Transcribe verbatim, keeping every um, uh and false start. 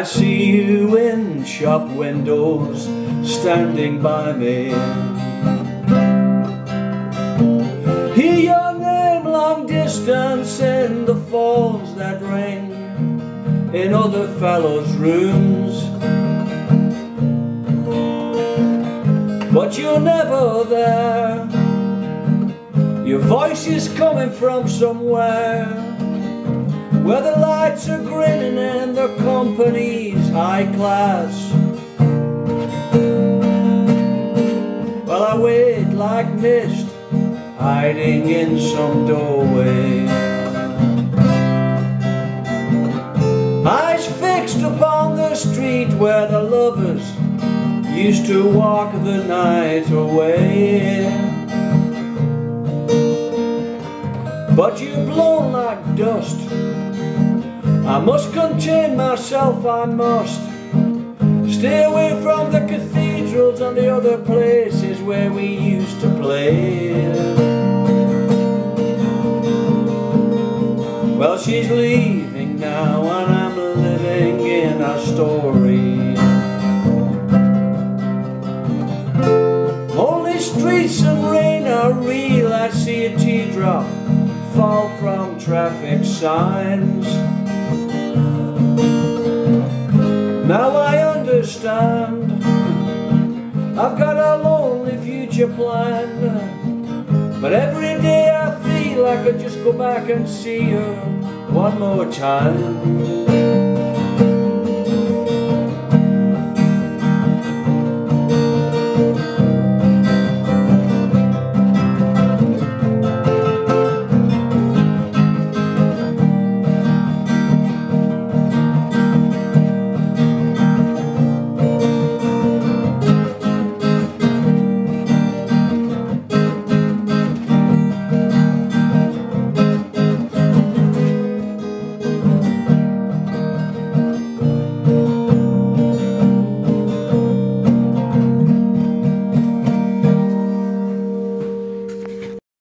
see you in shop windows, standing by me. Hear your name long distance in the phones that ring in other fellows' rooms, but you're never there. Your voice is coming from somewhere where the lights are grinning and the company's high class. Well, I wait like mist, hiding in some doorway, eyes fixed upon the street where the lovers used to walk the night away. But you've blown like dust. I must contain myself, I must stay away from the cathedrals and the other places where we used to play. Well, she's leaving now and I'm living in a story. Only streets and rain are real. I see a teardrop fall from traffic signs. Now I understand, I've got a lonely future planned, but every day I feel I could just go back and see her one more time.